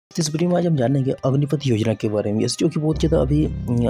इस वीडियो में आज हम जानेंगे अग्निपथ योजना के बारे में, जो कि बहुत ज़्यादा अभी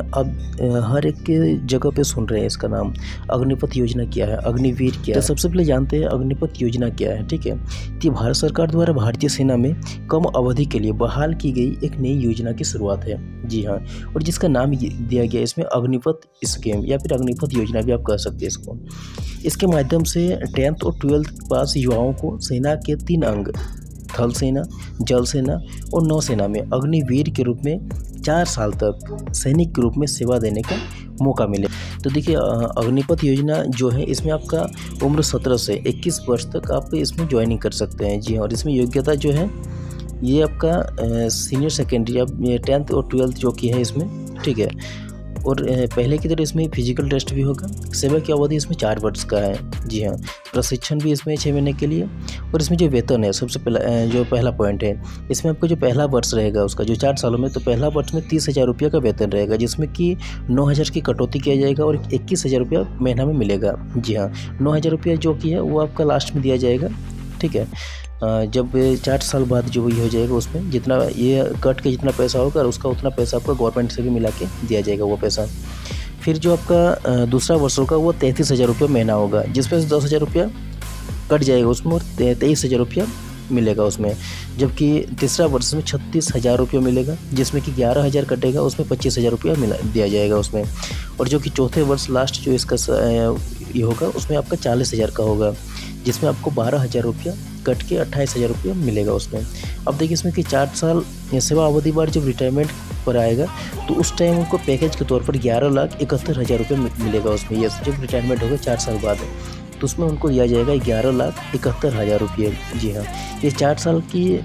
अब हर एक के जगह पे सुन रहे हैं इसका नाम। अग्निपथ योजना क्या है, अग्निवीर क्या है? तो सबसे पहले जानते हैं अग्निपथ योजना क्या है। ठीक है, तो भारत सरकार द्वारा भारतीय सेना में कम अवधि के लिए बहाल की गई एक नई योजना की शुरुआत है। जी हाँ, और जिसका नाम दिया गया इसमें अग्निपथ स्कीम या फिर अग्निपथ योजना भी आप कह सकते हैं इसको। इसके माध्यम से 10th और 12th पास युवाओं को सेना के 3 अंग थल सेना, जल सेना और नौसेना में अग्निवीर के रूप में 4 साल तक सैनिक के रूप में सेवा देने का मौका मिले। तो देखिए, अग्निपथ योजना जो है इसमें आपका उम्र 17 से 21 वर्ष तक आप इसमें ज्वाइनिंग कर सकते हैं। जी हाँ, और इसमें योग्यता जो है ये आपका सीनियर सेकेंडरी अब 10th और 12th जो की है इसमें। ठीक है, और पहले की तरह इसमें फिजिकल टेस्ट भी होगा। सेवा की अवधि इसमें 4 वर्ष का है। जी हाँ, प्रशिक्षण भी इसमें 6 महीने के लिए। और इसमें जो वेतन है, सबसे पहला पॉइंट है, इसमें आपका जो पहला वर्ष रहेगा उसका जो 4 सालों में, तो पहला वर्ष में 30,000 रुपये का वेतन रहेगा, जिसमें कि 9,000 की कटौती किया जाएगा और 21,000 रुपया महीना में मिलेगा। जी हाँ, 9,000 रुपया जो कि है वो आपका लास्ट में दिया जाएगा। ठीक है, जब 4 साल बाद जो ये हो जाएगा उसमें जितना ये कट के जितना पैसा होगा उसका उतना पैसा आपका गवर्नमेंट से भी मिला के दिया जाएगा वो पैसा। फिर जो आपका दूसरा वर्ष होगा वो 33,000 रुपये महीना होगा, जिसमें से 10,000 रुपया कट जाएगा उसमें और 23,000 रुपया मिलेगा उसमें। जबकि तीसरा वर्ष में 36,000 रुपये मिलेगा, जिसमें कि 11,000 कटेगा, उसमें 25,000 रुपया दिया जाएगा उसमें। और जो कि चौथे वर्ष लास्ट जो इसका ये होगा उसमें आपका 40,000 का होगा, जिसमें आपको 12,000 रुपया कट के 28,000 रुपया मिलेगा उसमें। अब देखिए इसमें कि 4 साल सेवा अवधि बाद जब रिटायरमेंट पर आएगा तो उस टाइम उनको पैकेज के तौर पर 11,71,000 रुपये मिलेगा उसमें। ये जब रिटायरमेंट होगा 4 साल बाद तो उसमें उनको दिया जाएगा 11,71,000 रुपये। जी हाँ, ये 4 साल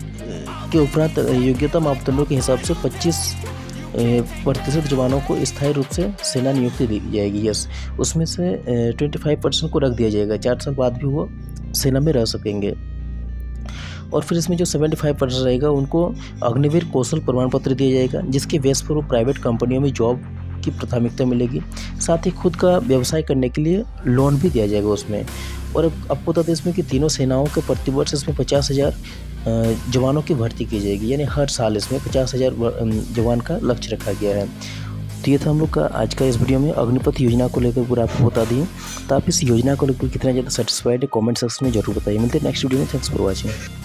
के उपरांत योग्यता मापदंडों के हिसाब से 25% जवानों को स्थायी रूप से सेना नियुक्ति दी जाएगी। यस, उसमें से 25% को रख दिया जाएगा, 4 साल बाद भी वो सेना में रह सकेंगे। और फिर इसमें जो 75% रहेगा उनको अग्निवीर कौशल प्रमाण पत्र दिया जाएगा, जिसके बेस पर वो प्राइवेट कंपनियों में जॉब की प्राथमिकता मिलेगी। साथ ही खुद का व्यवसाय करने के लिए लोन भी दिया जाएगा उसमें। और आपको बता दें इसमें कि तीनों सेनाओं के प्रतिवर्ष इसमें 50,000 जवानों की भर्ती की जाएगी, यानी हर साल इसमें 50,000 जवान का लक्ष्य रखा गया है। तो ये था हम लोग का आज का इस वीडियो में अग्निपथ योजना को लेकर पूरा आपको बता दिए। तो आप इस योजना को लेकर कितना ज़्यादा सेटिस्फाइड है कमेंट सेक्शन में जरूर बताइए। मिलते हैं नेक्स्ट वीडियो में। Thanks for watching.